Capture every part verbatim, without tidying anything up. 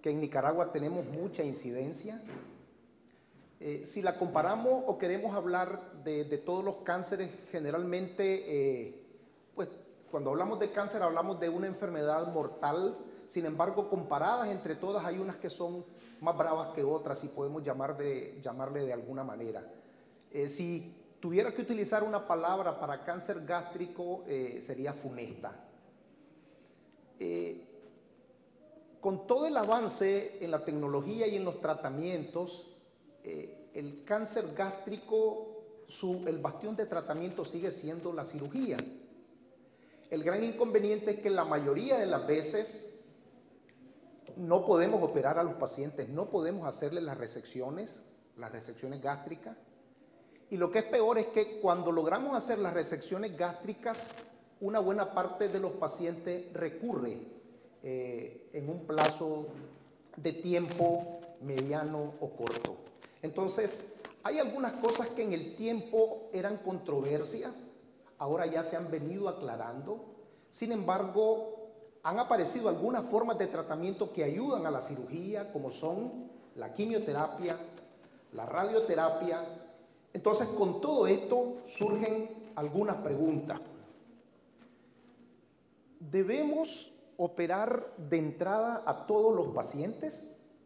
que en Nicaragua tenemos mucha incidencia. Eh, si la comparamos o queremos hablar de, de todos los cánceres, generalmente, eh, pues cuando hablamos de cáncer hablamos de una enfermedad mortal. Sin embargo, comparadas entre todas hay unas que son más bravas que otras, si podemos llamar de, llamarle de alguna manera. Eh, si tuviera que utilizar una palabra para cáncer gástrico, eh, sería funesta. Eh, con todo el avance en la tecnología y en los tratamientos, eh, el cáncer gástrico, su, el bastión de tratamiento sigue siendo la cirugía. El gran inconveniente es que la mayoría de las veces no podemos operar a los pacientes, no podemos hacerles las resecciones, las resecciones gástricas. Y lo que es peor es que cuando logramos hacer las resecciones gástricas, una buena parte de los pacientes recurre eh, en un plazo de tiempo mediano o corto. Entonces, hay algunas cosas que en el tiempo eran controversias, ahora ya se han venido aclarando. Sin embargo, han aparecido algunas formas de tratamiento que ayudan a la cirugía, como son la quimioterapia, la radioterapia. Entonces, con todo esto surgen algunas preguntas. ¿Debemos operar de entrada a todos los pacientes?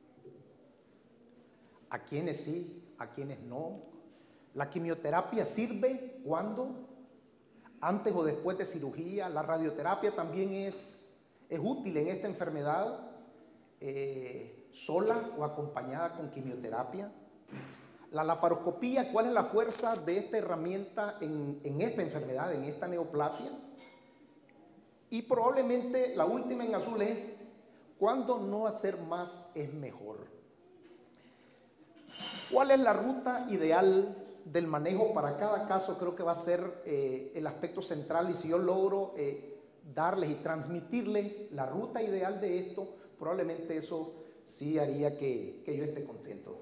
¿A quienes sí, a quienes no? ¿La quimioterapia sirve cuándo? ¿Antes o después de cirugía? ¿La radioterapia también es, es útil en esta enfermedad, eh, sola o acompañada con quimioterapia? La laparoscopía, ¿cuál es la fuerza de esta herramienta en, en esta enfermedad, en esta neoplasia? Y probablemente la última en azul es, ¿cuándo no hacer más es mejor? ¿Cuál es la ruta ideal del manejo para cada caso? Creo que va a ser eh, el aspecto central, y si yo logro eh, darles y transmitirles la ruta ideal de esto, probablemente eso sí haría que, que yo esté contento.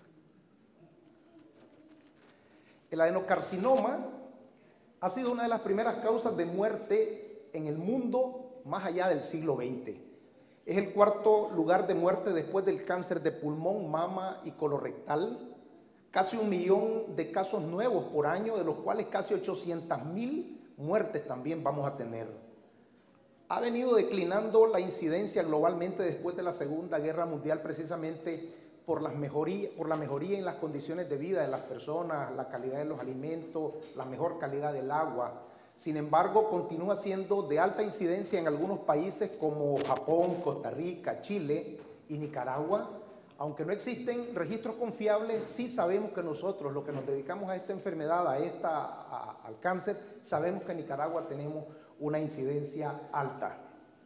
El adenocarcinoma ha sido una de las primeras causas de muerte en el mundo más allá del siglo veinte. Es el cuarto lugar de muerte después del cáncer de pulmón, mama y colorectal. Casi un millón de casos nuevos por año, de los cuales casi ochocientas mil muertes también vamos a tener. Ha venido declinando la incidencia globalmente después de la Segunda Guerra Mundial, precisamente por, las mejoría, por la mejoría en las condiciones de vida de las personas, la calidad de los alimentos, la mejor calidad del agua. Sin embargo, continúa siendo de alta incidencia en algunos países como Japón, Costa Rica, Chile y Nicaragua. Aunque no existen registros confiables, sí sabemos que nosotros, los que nos dedicamos a esta enfermedad, a esta, a, al cáncer, sabemos que en Nicaragua tenemos una incidencia alta.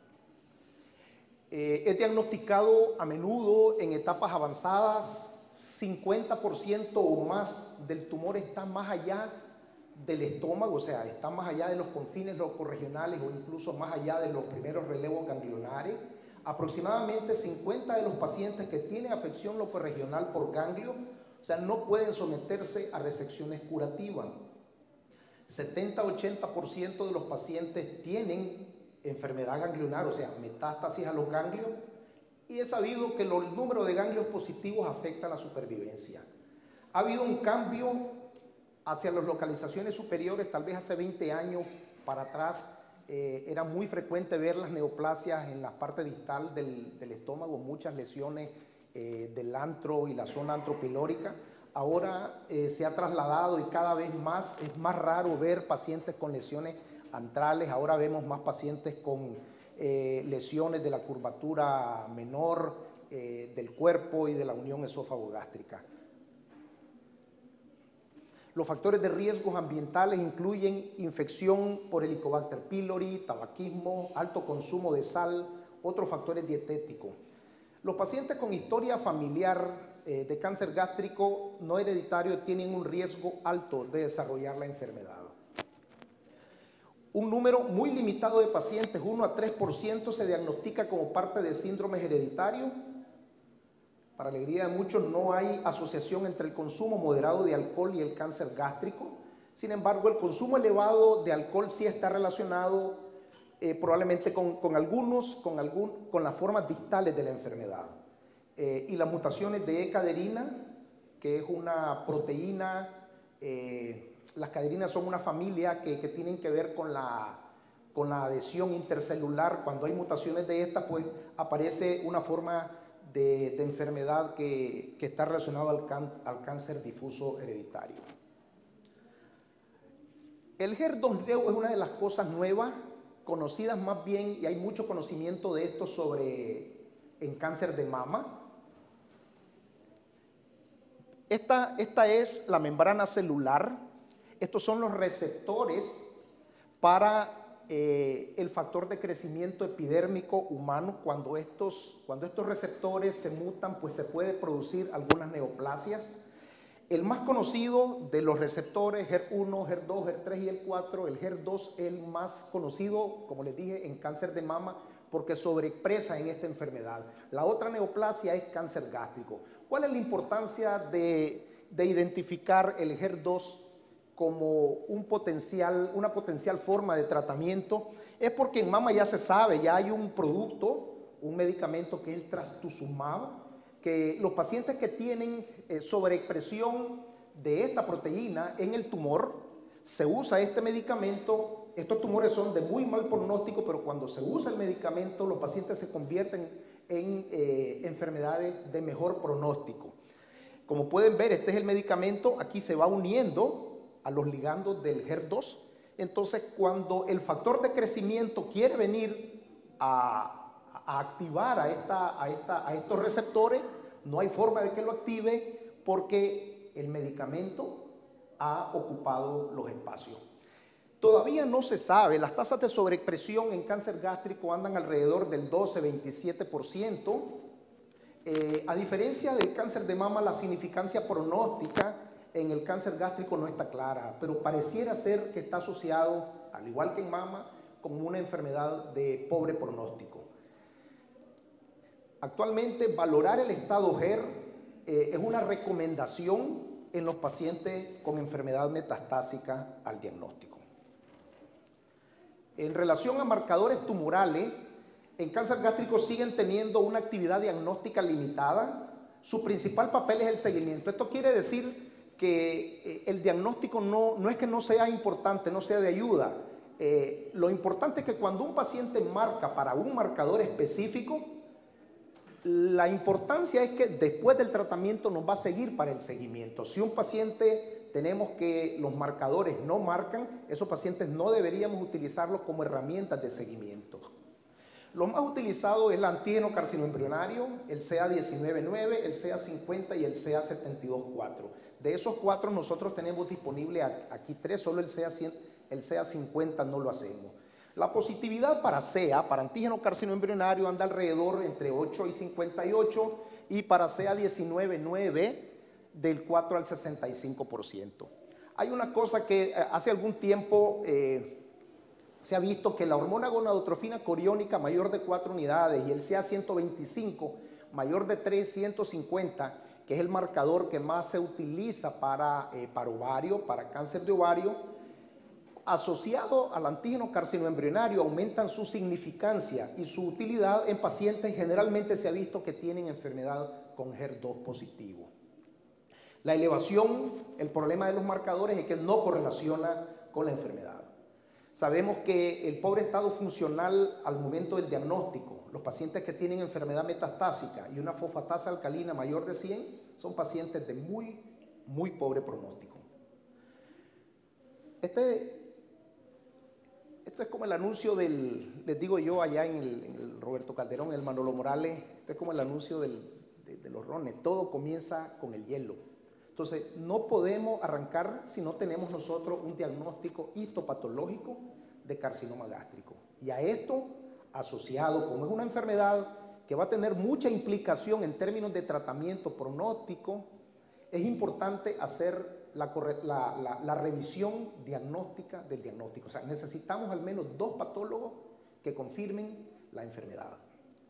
Eh, es diagnosticado a menudo en etapas avanzadas. cincuenta por ciento o más del tumor está más allá del estómago, o sea, está más allá de los confines locorregionales o incluso más allá de los primeros relevos ganglionares. Aproximadamente cincuenta de los pacientes que tienen afección locorregional por ganglio, o sea, no pueden someterse a resecciones curativas. setenta a ochenta por ciento de los pacientes tienen enfermedad ganglionar, o sea, metástasis a los ganglios, y es sabido que el número de ganglios positivos afecta la supervivencia. Ha habido un cambio hacia las localizaciones superiores, tal vez hace veinte años para atrás, eh, era muy frecuente ver las neoplasias en la parte distal del, del estómago, muchas lesiones eh, del antro y la zona antropilórica. Ahora eh, se ha trasladado y cada vez más, es más raro ver pacientes con lesiones antrales. Ahora vemos más pacientes con eh, lesiones de la curvatura menor eh, del cuerpo y de la unión esófago-gástrica. Los factores de riesgos ambientales incluyen infección por Helicobacter pylori, tabaquismo, alto consumo de sal, otros factores dietéticos. Los pacientes con historia familiar eh, de cáncer gástrico no hereditario tienen un riesgo alto de desarrollar la enfermedad. Un número muy limitado de pacientes, uno a tres por ciento, se diagnostica como parte de síndromes hereditarios. Para alegría de muchos, no hay asociación entre el consumo moderado de alcohol y el cáncer gástrico. Sin embargo, el consumo elevado de alcohol sí está relacionado eh, probablemente con, con algunos, con, algún, con las formas distales de la enfermedad. eh, y las mutaciones de E-caderina, que es una proteína. Eh, las caderinas son una familia que, que tienen que ver con la, con la adhesión intercelular. Cuando hay mutaciones de esta, pues aparece una forma de, de enfermedad que, que está relacionada al, can, al cáncer difuso hereditario. El HER2-Neu es una de las cosas nuevas, conocidas más bien, y hay mucho conocimiento de esto sobre en cáncer de mama. Esta, esta es la membrana celular. Estos son los receptores para eh, el factor de crecimiento epidérmico humano. Cuando estos, cuando estos receptores se mutan, pues se puede producir algunas neoplasias. El más conocido de los receptores, HER uno, HER dos, HER tres y el cuatro, el HER dos es el más conocido, como les dije, en cáncer de mama, porque sobreexpresa en esta enfermedad. La otra neoplasia es cáncer gástrico. ¿Cuál es la importancia de, de identificar el HER dos como un potencial, una potencial forma de tratamiento? Es porque en mama ya se sabe, ya hay un producto, un medicamento que es el trastuzumab, que los pacientes que tienen eh, sobreexpresión de esta proteína en el tumor, se usa este medicamento. Estos tumores son de muy mal pronóstico, pero cuando se usa el medicamento, los pacientes se convierten en eh, enfermedades de mejor pronóstico. Como pueden ver, este es el medicamento, aquí se va uniendo a los ligandos del HER dos. Entonces, cuando el factor de crecimiento quiere venir a, a activar a, esta, a, esta, a estos receptores, no hay forma de que lo active porque el medicamento ha ocupado los espacios. Todavía no se sabe, las tasas de sobreexpresión en cáncer gástrico andan alrededor del doce a veintisiete por ciento. Eh, a diferencia del cáncer de mama, la significancia pronóstica en el cáncer gástrico no está clara, pero pareciera ser que está asociado, al igual que en mama, con una enfermedad de pobre pronóstico. Actualmente, valorar el estado HER eh, es una recomendación en los pacientes con enfermedad metastásica al diagnóstico. En relación a marcadores tumorales, en cáncer gástrico siguen teniendo una actividad diagnóstica limitada. Su principal papel es el seguimiento. Esto quiere decir que el diagnóstico no, no es que no sea importante, no sea de ayuda. Eh, lo importante es que cuando un paciente marca para un marcador específico, la importancia es que después del tratamiento nos va a seguir para el seguimiento. Si un paciente tenemos que los marcadores no marcan, esos pacientes no deberíamos utilizarlos como herramientas de seguimiento. Lo más utilizado es el antígeno carcinoembrionario, el C A diecinueve nueve, el C A cincuenta y el C A setenta y dos cuatro. De esos cuatro nosotros tenemos disponible aquí tres, solo el C A cien, el C A cincuenta no lo hacemos. La positividad para C A, para antígeno carcinoembrionario, anda alrededor entre ocho y cincuenta y ocho, y para C A diecinueve nueve del cuatro al sesenta y cinco por ciento. Hay una cosa que hace algún tiempo eh, se ha visto que la hormona gonadotrofina coriónica mayor de cuatro unidades y el C A ciento veinticinco mayor de tres, ciento cincuenta, que es el marcador que más se utiliza para, eh, para ovario, para cáncer de ovario, asociado al antígeno carcinoembrionario, aumentan su significancia y su utilidad en pacientes. Generalmente se ha visto que tienen enfermedad con HER dos positivo. La elevación, el problema de los marcadores es que no correlaciona con la enfermedad. Sabemos que el pobre estado funcional al momento del diagnóstico, los pacientes que tienen enfermedad metastásica y una fosfatasa alcalina mayor de cien, son pacientes de muy, muy pobre pronóstico. Este, esto es como el anuncio del, les digo yo allá en el, en el Roberto Calderón, el Manolo Morales, este es como el anuncio del, de, de los rones, todo comienza con el hielo. Entonces, no podemos arrancar si no tenemos nosotros un diagnóstico histopatológico de carcinoma gástrico. Y a esto, asociado, como es una enfermedad que va a tener mucha implicación en términos de tratamiento pronóstico, es importante hacer la, la, la, la revisión diagnóstica del diagnóstico. O sea, necesitamos al menos dos patólogos que confirmen la enfermedad.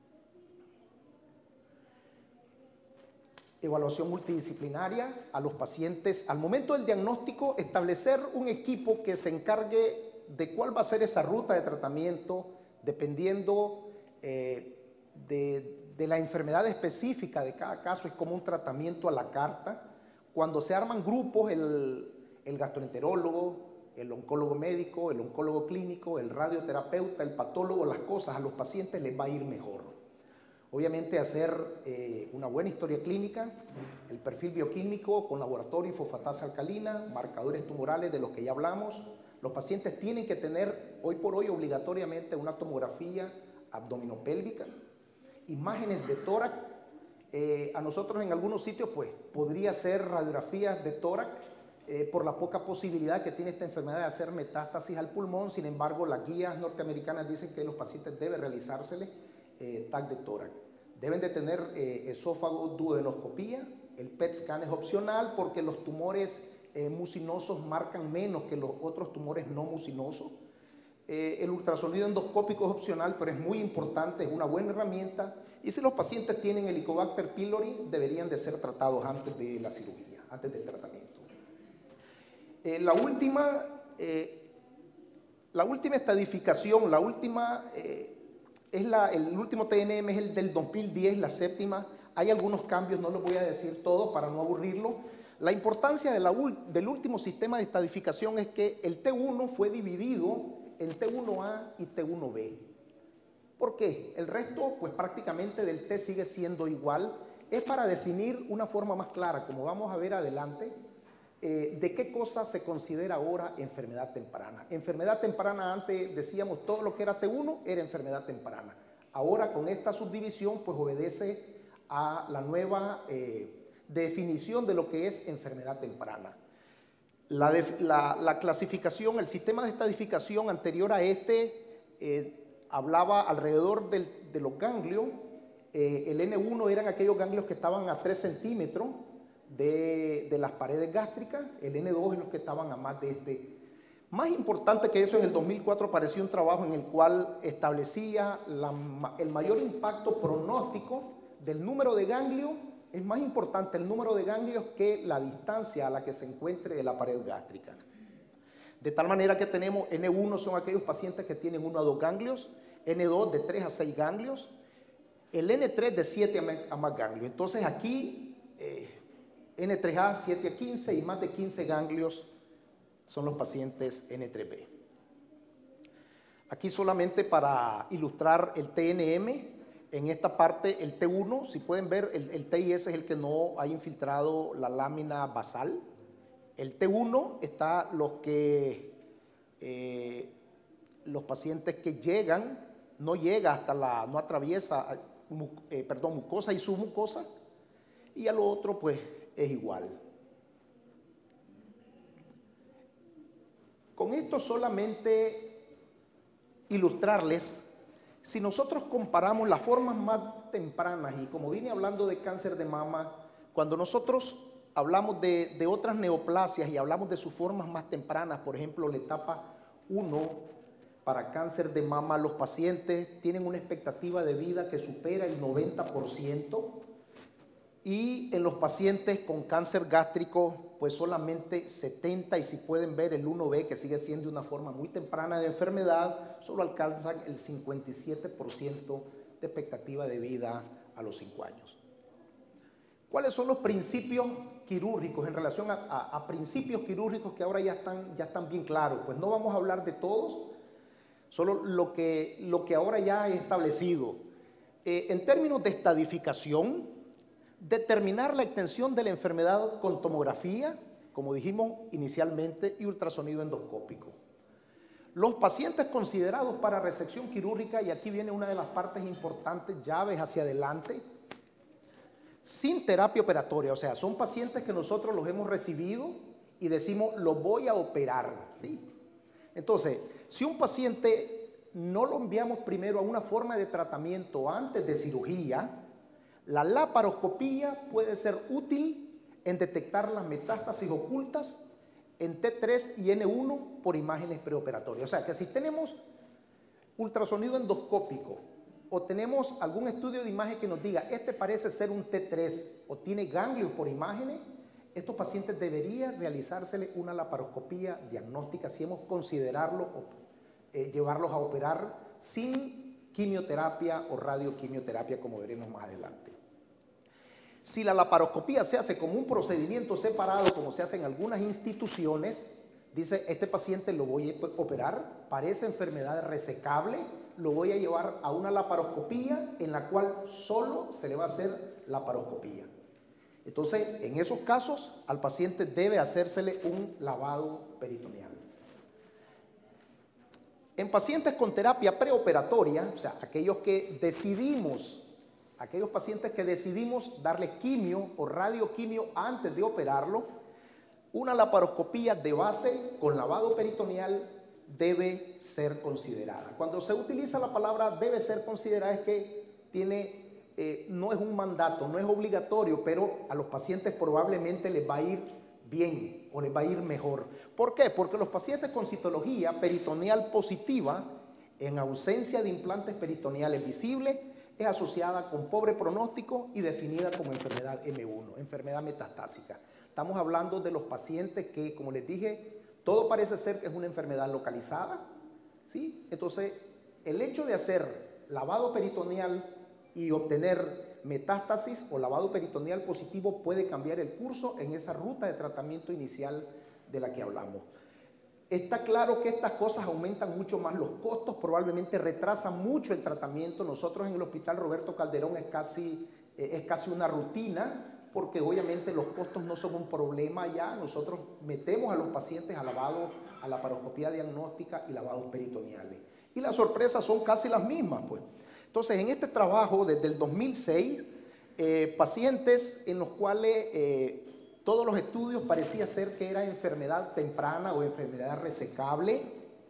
Evaluación multidisciplinaria a los pacientes. Al momento del diagnóstico, establecer un equipo que se encargue de cuál va a ser esa ruta de tratamiento, dependiendo eh, de, de la enfermedad específica de cada caso, es como un tratamiento a la carta. Cuando se arman grupos, el, el gastroenterólogo, el oncólogo médico, el oncólogo clínico, el radioterapeuta, el patólogo, las cosas a los pacientes les va a ir mejor. Obviamente hacer eh, una buena historia clínica, el perfil bioquímico con laboratorio y fosfatasa alcalina, marcadores tumorales de los que ya hablamos. Los pacientes tienen que tener hoy por hoy obligatoriamente una tomografía abdominopélvica, imágenes de tórax. Eh, a nosotros en algunos sitios pues podría ser radiografías de tórax eh, por la poca posibilidad que tiene esta enfermedad de hacer metástasis al pulmón. Sin embargo, las guías norteamericanas dicen que los pacientes deben realizárseles eh, T A C de tórax. Deben de tener eh, esófago duodenoscopía. El P E T scan es opcional porque los tumores eh, mucinosos marcan menos que los otros tumores no mucinosos. Eh, el ultrasonido endoscópico es opcional, pero es muy importante, es una buena herramienta. Y si los pacientes tienen Helicobacter pylori, deberían de ser tratados antes de la cirugía, antes del tratamiento. Eh, la, última, eh, la última estadificación, la última, eh, es la, el último T N M es el del dos mil diez, la séptima. Hay algunos cambios, no los voy a decir todos para no aburrirlo. La importancia de la, del último sistema de estadificación es que el T uno fue dividido en T uno A y T uno B. ¿Por qué? El resto, pues prácticamente del T sigue siendo igual. Es para definir una forma más clara, como vamos a ver adelante, eh, de qué cosa se considera ahora enfermedad temprana. Enfermedad temprana, antes decíamos todo lo que era T uno era enfermedad temprana. Ahora con esta subdivisión, pues obedece a la nueva eh, definición de lo que es enfermedad temprana. La, de, la, la clasificación, el sistema de estadificación anterior a este eh, hablaba alrededor del, de los ganglios. Eh, el N uno eran aquellos ganglios que estaban a tres centímetros de, de las paredes gástricas. El N dos es los que estaban a más de este. Más importante que eso, en el dos mil cuatro apareció un trabajo en el cual establecía la, el mayor impacto pronóstico del número de ganglios. Es más importante el número de ganglios que la distancia a la que se encuentre de la pared gástrica. De tal manera que tenemos N uno son aquellos pacientes que tienen uno a dos ganglios, N dos de tres a seis ganglios, el N tres de siete a más ganglios. Entonces aquí eh, N tres A siete a quince y más de quince ganglios son los pacientes N tres B. Aquí solamente para ilustrar el T N M. En esta parte, el T uno, si pueden ver, el, el T I S es el que no ha infiltrado la lámina basal. El T uno está los que, eh, los pacientes que llegan, no llega hasta la, no atraviesa, eh, perdón, mucosa y submucosa, y a lo otro, pues, es igual. Con esto solamente ilustrarles. Si nosotros comparamos las formas más tempranas, y como vine hablando de cáncer de mama, cuando nosotros hablamos de, de otras neoplasias y hablamos de sus formas más tempranas, por ejemplo, la etapa uno para cáncer de mama, los pacientes tienen una expectativa de vida que supera el noventa por ciento, y en los pacientes con cáncer gástrico, pues solamente setenta, y si pueden ver el uno B, que sigue siendo una forma muy temprana de enfermedad, solo alcanzan el cincuenta y siete por ciento de expectativa de vida a los cinco años. ¿Cuáles son los principios quirúrgicos en relación a, a, a principios quirúrgicos que ahora ya están, ya están bien claros? Pues no vamos a hablar de todos, solo lo que, lo que ahora ya he establecido. Eh, en términos de estadificación, determinar la extensión de la enfermedad con tomografía, como dijimos inicialmente, y ultrasonido endoscópico. Los pacientes considerados para resección quirúrgica, y aquí viene una de las partes importantes, llaves hacia adelante, sin terapia operatoria, o sea, son pacientes que nosotros los hemos recibido y decimos, los voy a operar, ¿sí? Entonces, si un paciente no lo enviamos primero a una forma de tratamiento antes de cirugía, la laparoscopía puede ser útil en detectar las metástasis ocultas en T tres y N uno por imágenes preoperatorias. O sea, que si tenemos ultrasonido endoscópico o tenemos algún estudio de imagen que nos diga, este parece ser un T tres o tiene ganglios por imágenes, estos pacientes deberían realizársele una laparoscopía diagnóstica si hemos considerarlo o eh, llevarlos a operar sin quimioterapia o radioquimioterapia, como veremos más adelante. Si la laparoscopía se hace como un procedimiento separado, como se hace en algunas instituciones, dice, este paciente lo voy a operar para esa enfermedad resecable, lo voy a llevar a una laparoscopía en la cual solo se le va a hacer laparoscopía. Entonces, en esos casos, al paciente debe hacérsele un lavado peritoneal. En pacientes con terapia preoperatoria, o sea, aquellos que decidimos, aquellos pacientes que decidimos darle quimio o radioquimio antes de operarlo, una laparoscopía de base con lavado peritoneal debe ser considerada. Cuando se utiliza la palabra debe ser considerada es que tiene, eh, no es un mandato, no es obligatorio, pero a los pacientes probablemente les va a ir bien o les va a ir mejor. ¿Por qué? Porque los pacientes con citología peritoneal positiva, en ausencia de implantes peritoneales visibles, es asociada con pobre pronóstico y definida como enfermedad eme uno, enfermedad metastásica. Estamos hablando de los pacientes que, como les dije, todo parece ser que es una enfermedad localizada, ¿sí? Entonces, el hecho de hacer lavado peritoneal y obtener metástasis o lavado peritoneal positivo puede cambiar el curso en esa ruta de tratamiento inicial de la que hablamos. Está claro que estas cosas aumentan mucho más los costos, probablemente retrasan mucho el tratamiento. Nosotros en el Hospital Roberto Calderón es casi, eh, es casi una rutina, porque obviamente los costos no son un problema ya. Nosotros metemos a los pacientes a lavado, a laparoscopía diagnóstica y lavados peritoneales. Y las sorpresas son casi las mismas, pues. Entonces, en este trabajo, desde el dos mil seis, eh, pacientes en los cuales eh, todos los estudios parecía ser que era enfermedad temprana o enfermedad resecable,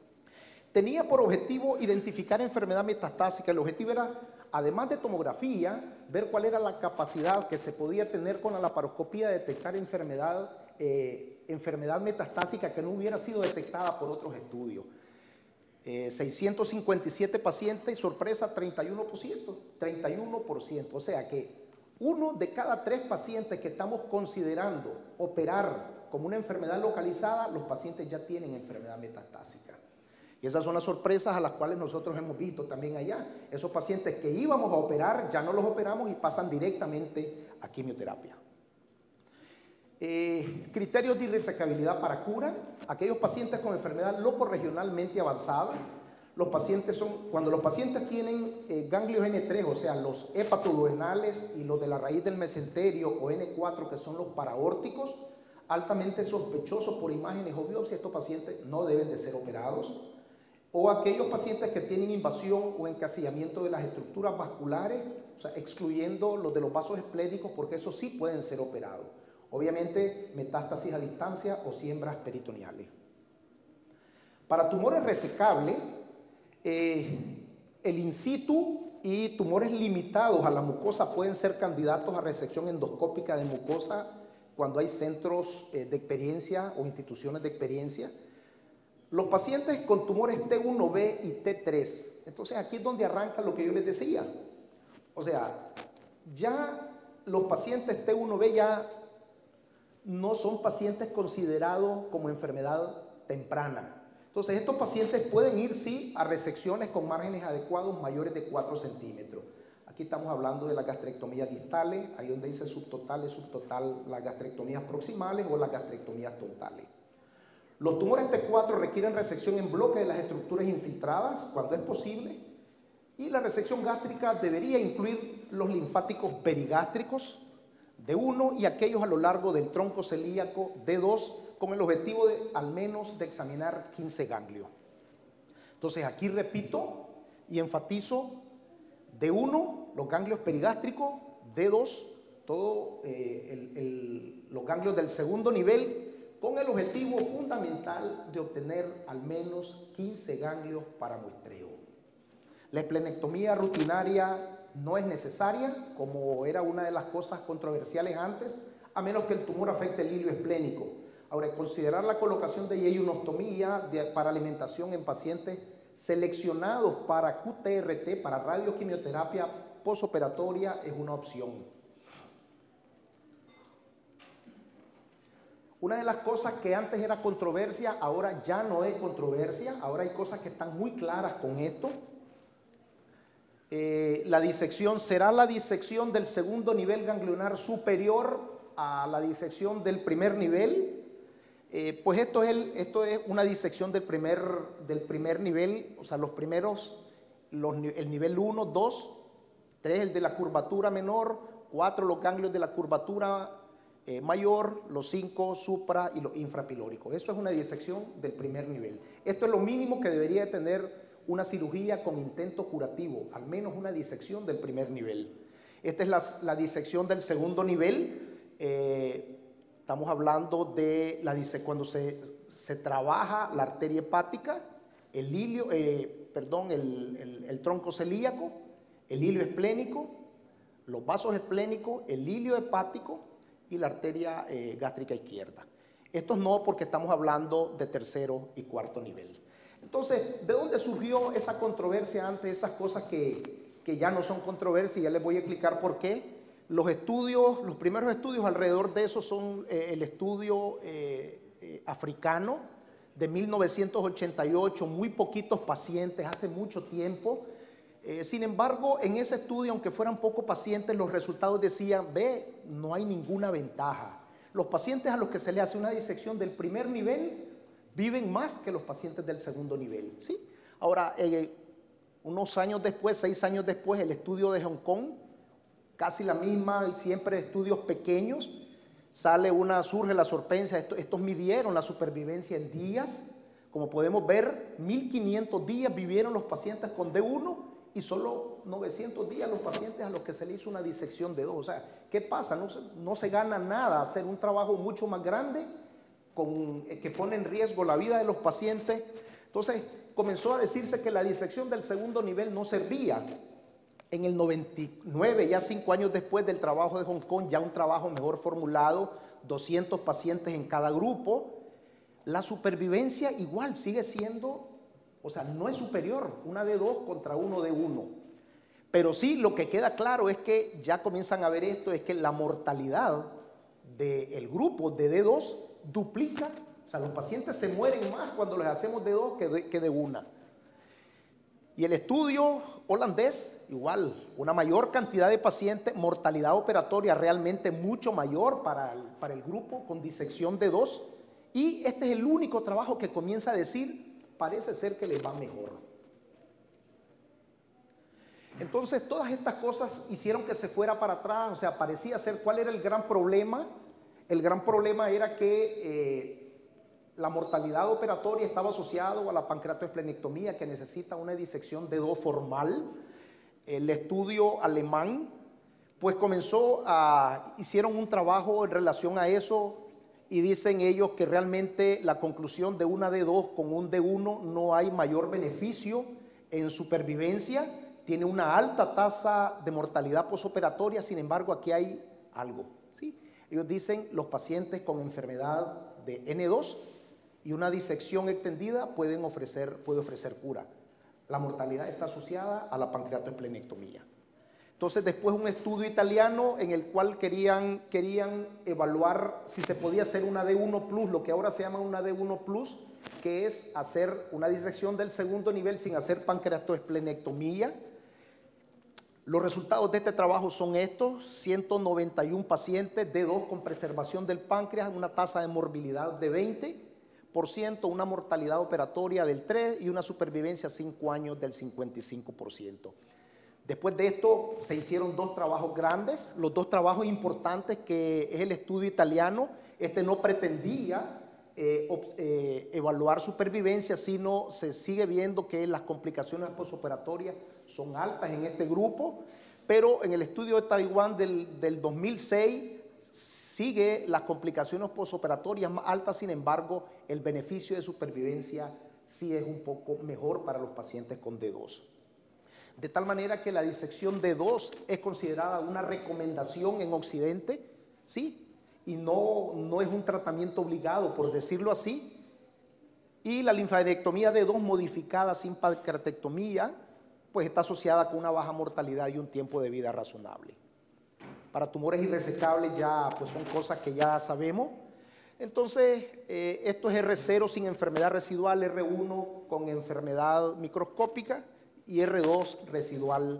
tenía por objetivo identificar enfermedad metastásica. El objetivo era, además de tomografía, ver cuál era la capacidad que se podía tener con la laparoscopía de detectar enfermedad, eh, enfermedad metastásica que no hubiera sido detectada por otros estudios. Eh, seiscientos cincuenta y siete pacientes y sorpresa, treinta y uno por ciento, treinta y uno por ciento. O sea que uno de cada tres pacientes que estamos considerando operar como una enfermedad localizada, los pacientes ya tienen enfermedad metastásica. Y esas son las sorpresas a las cuales nosotros hemos visto también allá. Esos pacientes que íbamos a operar, ya no los operamos y pasan directamente a quimioterapia. Eh, criterios de irresecabilidad para cura. Aquellos pacientes con enfermedad locorregionalmente avanzada. Los pacientes son, cuando los pacientes tienen eh, ganglios ene tres, o sea, los hepatoduodenales y los de la raíz del mesenterio o ene cuatro, que son los paraórticos, altamente sospechosos por imágenes o biopsia, estos pacientes no deben de ser operados. O aquellos pacientes que tienen invasión o encasillamiento de las estructuras vasculares, o sea, excluyendo los de los vasos esplénicos, porque esos sí pueden ser operados. Obviamente, metástasis a distancia o siembras peritoneales. Para tumores resecables, eh, el in situ y tumores limitados a la mucosa pueden ser candidatos a resección endoscópica de mucosa cuando hay centros eh, de experiencia o instituciones de experiencia. Los pacientes con tumores te uno be y te tres. Entonces, aquí es donde arranca lo que yo les decía. O sea, ya los pacientes te uno be ya no son pacientes considerados como enfermedad temprana. Entonces, estos pacientes pueden ir, sí, a resecciones con márgenes adecuados mayores de cuatro centímetros. Aquí estamos hablando de las gastrectomías distales, ahí donde dice subtotales, subtotal, las gastrectomías proximales o las gastrectomías totales. Los tumores te cuatro requieren resección en bloque de las estructuras infiltradas, cuando es posible, y la resección gástrica debería incluir los linfáticos perigástricos de uno y aquellos a lo largo del tronco celíaco de dos, con el objetivo de al menos de examinar quince ganglios. Entonces, aquí repito y enfatizo: de uno, los ganglios perigástricos; de dos, todos eh, los ganglios del segundo nivel, con el objetivo fundamental de obtener al menos quince ganglios para muestreo. La esplenectomía rutinaria no es necesaria, como era una de las cosas controversiales antes, a menos que el tumor afecte el hilio esplénico. Ahora, considerar la colocación de yeyunostomía para alimentación en pacientes seleccionados para Q T R T, para radioquimioterapia posoperatoria, es una opción. Una de las cosas que antes era controversia, ahora ya no es controversia, ahora hay cosas que están muy claras con esto. Eh, la disección será la disección del segundo nivel ganglionar superior a la disección del primer nivel. Eh, pues esto es, el, esto es una disección del primer, del primer nivel, o sea, los primeros, los, el nivel uno, dos, tres el de la curvatura menor, cuatro los ganglios de la curvatura eh, mayor, los cinco supra y los infrapilóricos. Eso es una disección del primer nivel. Esto es lo mínimo que debería de tener una cirugía con intento curativo, al menos una disección del primer nivel. Esta es la, la disección del segundo nivel. Eh, Estamos hablando de la dice cuando se, se trabaja la arteria hepática, el hilio, eh, perdón, el, el, el tronco celíaco, el hilio esplénico, los vasos esplénicos, el hilio hepático y la arteria eh, gástrica izquierda. Estos no, porque estamos hablando de tercero y cuarto nivel. Entonces, ¿de dónde surgió esa controversia ante esas cosas que, que ya no son controversia? Ya les voy a explicar por qué. Los estudios, los primeros estudios alrededor de eso son eh, el estudio eh, eh, africano de mil novecientos ochenta y ocho, muy poquitos pacientes, hace mucho tiempo. Eh, sin embargo, en ese estudio, aunque fueran pocos pacientes, los resultados decían, ve, no hay ninguna ventaja. Los pacientes a los que se le hace una disección del primer nivel viven más que los pacientes del segundo nivel, ¿sí? Ahora, eh, unos años después, seis años después, el estudio de Hong Kong, casi la misma, siempre estudios pequeños, sale una, surge la sorpresa, estos, estos midieron la supervivencia en días, como podemos ver, mil quinientos días vivieron los pacientes con D uno y solo novecientos días los pacientes a los que se le hizo una disección de dos. O sea, ¿qué pasa? No se, no se gana nada hacer un trabajo mucho más grande con, que pone en riesgo la vida de los pacientes. Entonces, comenzó a decirse que la disección del segundo nivel no servía. En el noventa y nueve, ya cinco años después del trabajo de Hong Kong, ya un trabajo mejor formulado, doscientos pacientes en cada grupo, la supervivencia igual sigue siendo, o sea, no es superior, una D dos contra uno D uno. Pero sí, lo que queda claro es que ya comienzan a ver esto, es que la mortalidad del grupo de D dos duplica, o sea, los pacientes se mueren más cuando les hacemos D dos que de, que de una. Y el estudio holandés, igual, una mayor cantidad de pacientes, mortalidad operatoria realmente mucho mayor para el, para el grupo con disección de dos. Y este es el único trabajo que comienza a decir, parece ser que les va mejor. Entonces, todas estas cosas hicieron que se fuera para atrás, o sea, parecía ser, ¿cuál era el gran problema? El gran problema era que eh, la mortalidad operatoria estaba asociada a la pancreatoesplenectomía, que necesita una disección de dos formal. El estudio alemán, pues comenzó a, hicieron un trabajo en relación a eso y dicen ellos que realmente la conclusión de una D dos con un D uno no hay mayor beneficio en supervivencia, tiene una alta tasa de mortalidad posoperatoria, sin embargo aquí hay algo, ¿sí? Ellos dicen los pacientes con enfermedad de N dos y una disección extendida pueden ofrecer, puede ofrecer cura. La mortalidad está asociada a la pancreatoesplenectomía. Entonces, después un estudio italiano en el cual querían, querían evaluar si se podía hacer una D uno plus, lo que ahora se llama una D uno plus, que es hacer una disección del segundo nivel sin hacer pancreatoesplenectomía. Los resultados de este trabajo son estos: ciento noventa y uno pacientes D dos con preservación del páncreas, una tasa de morbilidad de veinte por ciento, una mortalidad operatoria del tres por ciento y una supervivencia a cinco años del cincuenta y cinco por ciento. Después de esto se hicieron dos trabajos grandes, los dos trabajos importantes, que es el estudio italiano. Este no pretendía eh, eh, evaluar supervivencia, sino se sigue viendo que las complicaciones posoperatorias son altas en este grupo, pero en el estudio de Taiwán del, del dos mil seis sigue las complicaciones posoperatorias más altas, sin embargo el beneficio de supervivencia sí es un poco mejor para los pacientes con D dos. De tal manera que la disección D dos es considerada una recomendación en Occidente, ¿sí? Y no, no es un tratamiento obligado, por decirlo así. Y la linfadenectomía D dos modificada sin pancreatectomía, pues está asociada con una baja mortalidad y un tiempo de vida razonable. Para tumores irresecables ya pues son cosas que ya sabemos. Entonces, eh, esto es R cero sin enfermedad residual, R uno con enfermedad microscópica y R dos residual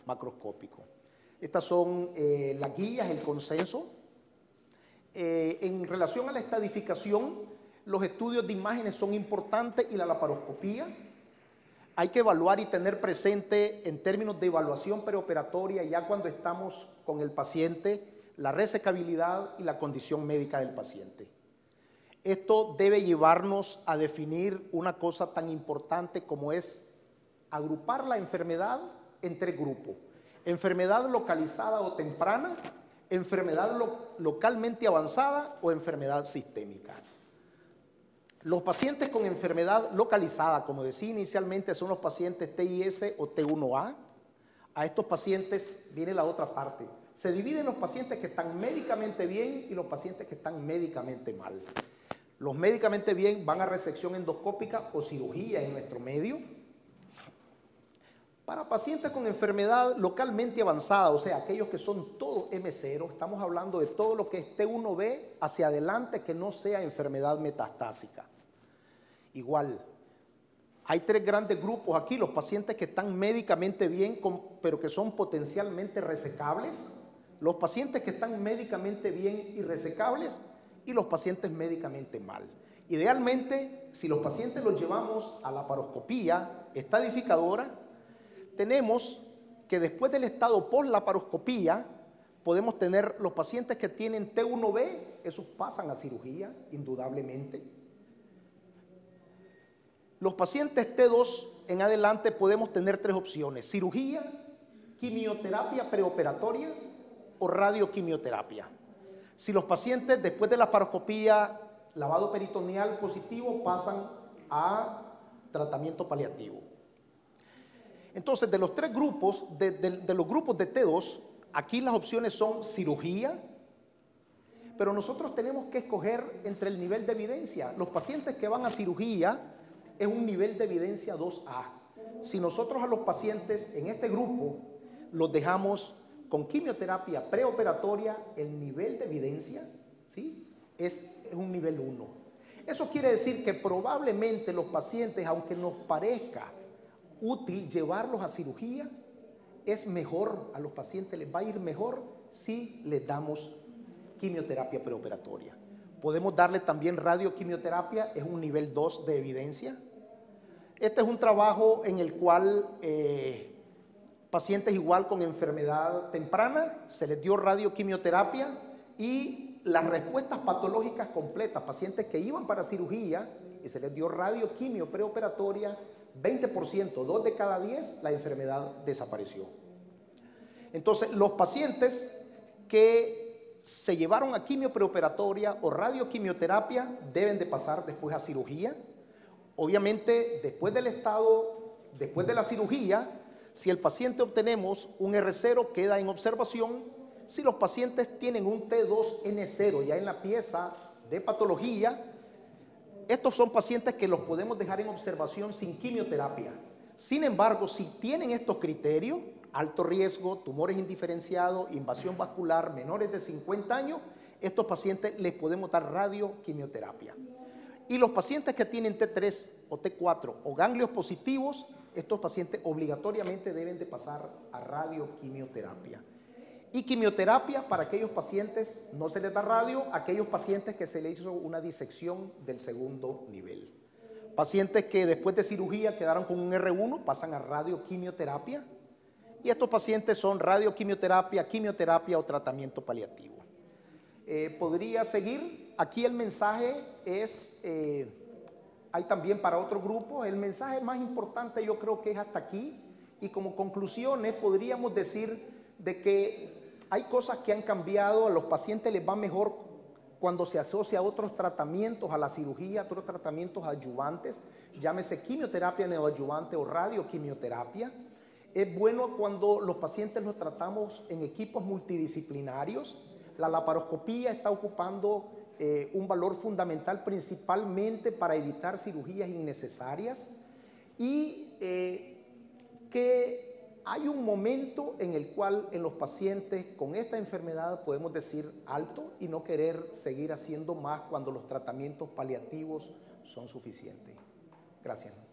macroscópico. Estas son eh, las guías, el consenso. Eh, en relación a la estadificación, los estudios de imágenes son importantes y la laparoscopía. Hay que evaluar y tener presente en términos de evaluación preoperatoria, ya cuando estamos con el paciente, la resecabilidad y la condición médica del paciente. Esto debe llevarnos a definir una cosa tan importante como es agrupar la enfermedad en tres grupos: enfermedad localizada o temprana, enfermedad lo, localmente avanzada o enfermedad sistémica. Los pacientes con enfermedad localizada, como decía inicialmente, son los pacientes T I S o T uno A. A estos pacientes viene la otra parte. Se dividen los pacientes que están médicamente bien y los pacientes que están médicamente mal. Los médicamente bien van a resección endoscópica o cirugía en nuestro medio. Para pacientes con enfermedad localmente avanzada, o sea, aquellos que son todos M cero, estamos hablando de todo lo que es T uno B hacia adelante que no sea enfermedad metastásica. Igual, hay tres grandes grupos aquí: los pacientes que están médicamente bien, con, pero que son potencialmente resecables, los pacientes que están médicamente bien y resecables, y los pacientes médicamente mal. Idealmente, si los pacientes los llevamos a la laparoscopía estadificadora, tenemos que después del estado post-laparoscopía, podemos tener los pacientes que tienen T uno B, esos pasan a cirugía, indudablemente. Los pacientes T dos en adelante podemos tener tres opciones: cirugía, quimioterapia preoperatoria o radioquimioterapia. Si los pacientes después de la laparoscopía, lavado peritoneal positivo, pasan a tratamiento paliativo. Entonces, de los tres grupos, de, de, de los grupos de T dos, aquí las opciones son cirugía, pero nosotros tenemos que escoger entre el nivel de evidencia. Los pacientes que van a cirugía es un nivel de evidencia dos A. Si nosotros a los pacientes en este grupo los dejamos con quimioterapia preoperatoria, el nivel de evidencia, ¿sí?, es, es un nivel uno. Eso quiere decir que probablemente los pacientes, aunque nos parezca útil llevarlos a cirugía, es mejor, a los pacientes les va a ir mejor si les damos quimioterapia preoperatoria. Podemos darle también radioquimioterapia, es un nivel dos de evidencia. Este es un trabajo en el cual eh, pacientes igual con enfermedad temprana se les dio radioquimioterapia y las respuestas patológicas completas, pacientes que iban para cirugía y se les dio radioquimio preoperatoria, veinte por ciento, dos de cada diez, la enfermedad desapareció. Entonces, los pacientes que se llevaron a quimio preoperatoria o radioquimioterapia deben de pasar después a cirugía. Obviamente, después del estado, después de la cirugía, si el paciente obtenemos un R cero, queda en observación. Si los pacientes tienen un T dos N cero ya en la pieza de patología, estos son pacientes que los podemos dejar en observación sin quimioterapia. Sin embargo, si tienen estos criterios, alto riesgo, tumores indiferenciados, invasión vascular, menores de cincuenta años, estos pacientes les podemos dar radioquimioterapia. Y los pacientes que tienen T tres o T cuatro o ganglios positivos, estos pacientes obligatoriamente deben de pasar a radioquimioterapia. Y quimioterapia para aquellos pacientes, no se les da radio, aquellos pacientes que se les hizo una disección del segundo nivel. Pacientes que después de cirugía quedaron con un R uno, pasan a radioquimioterapia. Y estos pacientes son radioquimioterapia, quimioterapia o tratamiento paliativo. Eh, podría seguir. Aquí el mensaje es, eh, hay también para otro grupo, el mensaje más importante yo creo que es hasta aquí. Y como conclusiones podríamos decir de que hay cosas que han cambiado, a los pacientes les va mejor cuando se asocia a otros tratamientos, a la cirugía, a otros tratamientos adyuvantes, llámese quimioterapia neoadyuvante o radioquimioterapia. Es bueno cuando los pacientes los tratamos en equipos multidisciplinarios. La laparoscopía está ocupando eh, un valor fundamental principalmente para evitar cirugías innecesarias y eh, que hay un momento en el cual en los pacientes con esta enfermedad podemos decir alto y no querer seguir haciendo más cuando los tratamientos paliativos son suficientes. Gracias.